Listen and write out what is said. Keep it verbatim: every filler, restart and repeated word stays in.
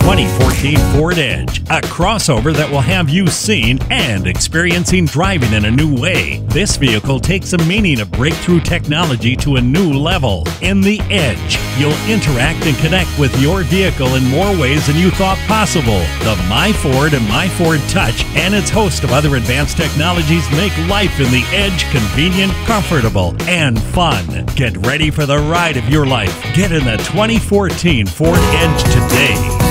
twenty fourteen Ford Edge, a crossover that will have you seeing and experiencing driving in a new way. This vehicle takes the meaning of breakthrough technology to a new level. In the Edge, you'll interact and connect with your vehicle in more ways than you thought possible. The My Ford and My Ford Touch and its host of other advanced technologies make life in the Edge convenient, comfortable, and fun. Get ready for the ride of your life. Get in the twenty fourteen Ford Edge today.